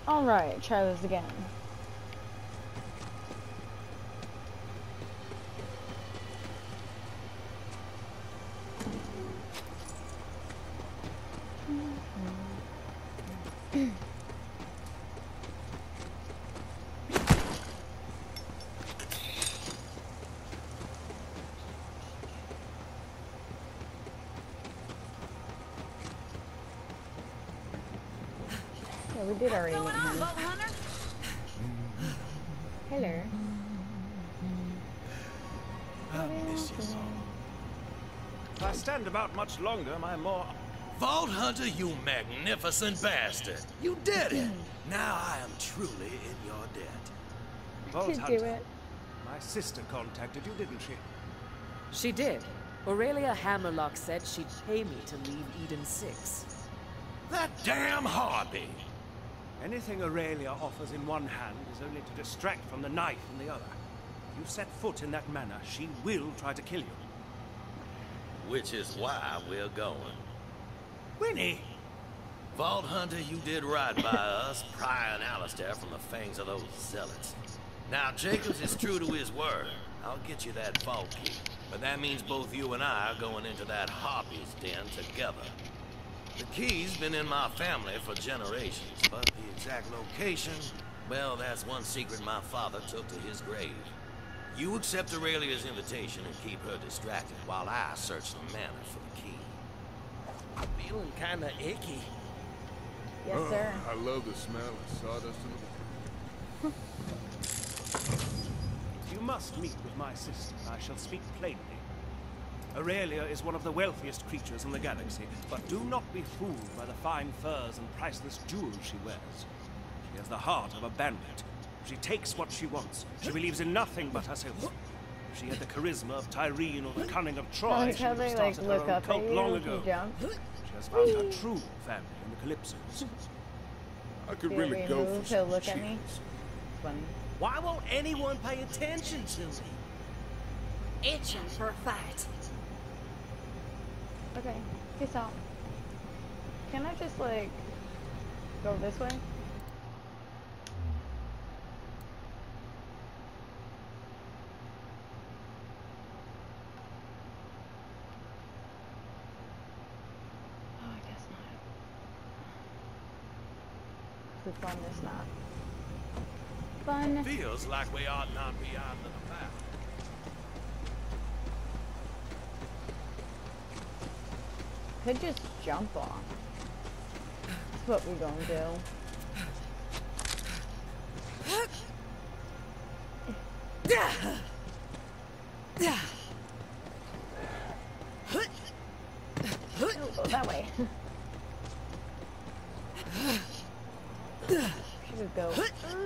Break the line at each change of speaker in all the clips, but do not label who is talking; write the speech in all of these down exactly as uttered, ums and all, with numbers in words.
Alright, try this again. Yeah, we did already meet him. Hello.
I miss you so.
If I stand about much longer, my more...
Vault Hunter, you magnificent bastard! You did it! Now I am truly in your debt.
Vault
Did do
Hunter,
it.
my sister contacted you, didn't she?
She did. Aurelia Hammerlock said she'd pay me to leave Eden six.
That damn harpy!
Anything Aurelia offers in one hand is only to distract from the knife in the other. If you set foot in that manner, she will try to kill you.
Which is why we're going.
Winnie!
Vault Hunter, you did right by us, prying Alistair from the fangs of those zealots. Now, Jacobs is true to his word. I'll get you that vault key. But that means both you and I are going into that harpy's den together. The key's been in my family for generations, but the exact location, well, that's one secret my father took to his grave. You accept Aurelia's invitation and keep her distracted while I search the manor for the key.
I'm feeling kinda icky.
Yes, sir.
I love the smell of sawdust in the...
You must meet with my sister. I shall speak plainly. Aurelia is one of the wealthiest creatures in the galaxy, but do not be fooled by the fine furs and priceless jewels she wears. She has the heart of a bandit. She takes what she wants. She believes in nothing but herself. If she had the charisma of Tyreen or the cunning of Troy,
like
she
how
would have
they like
started
look
her own
up at
cult
you
long
if you
ago.
jump.
She has found her true family in the Calypsos.
I could
Feel
really
free
go
to move
for
to
some
look at me.
cheese.
Funny.
Why won't anyone pay attention to me?
Itching for a fight.
Okay, peace out. Can I just like go this way? Oh, I guess not. The fun is not. Fun.
Feels like we ought not be out and about.
Could just jump on. That's what we're gonna do. Oh, go that way. Should go.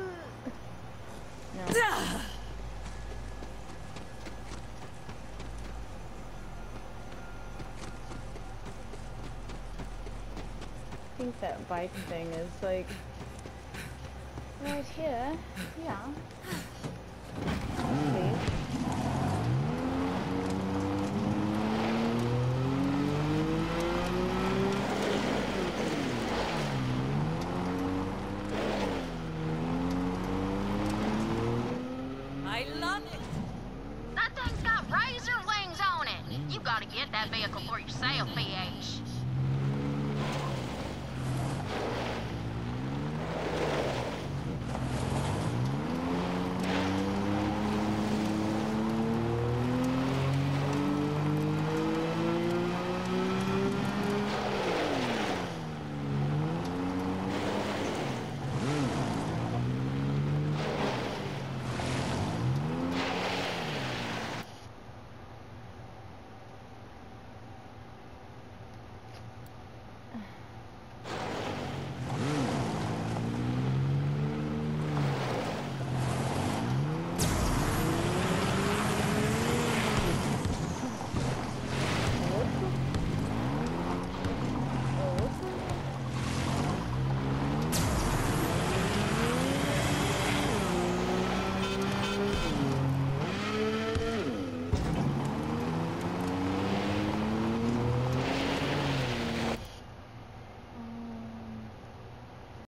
No. I think that bike thing is like right here. Yeah. Please.
I love it.
That thing's got razor wings on it. You gotta get that vehicle for yourself, B H.